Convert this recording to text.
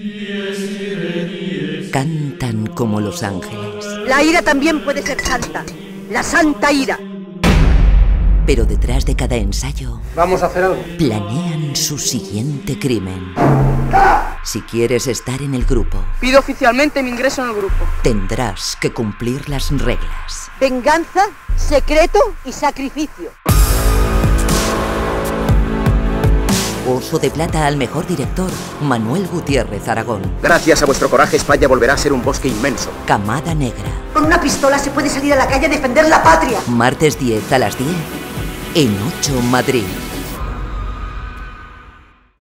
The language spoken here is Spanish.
Cantan como los ángeles. La ira también puede ser santa. La santa ira. Pero detrás de cada ensayo... Vamos a hacer algo. Planean su siguiente crimen. Si quieres estar en el grupo... Pido oficialmente mi ingreso en el grupo. Tendrás que cumplir las reglas. Venganza, secreto y sacrificio. Oso de Plata al mejor director, Manuel Gutiérrez Aragón. Gracias a vuestro coraje, España volverá a ser un bosque inmenso. Camada Negra. Con una pistola se puede salir a la calle a defender la patria. Martes 10 a las 10 en 8 Madrid.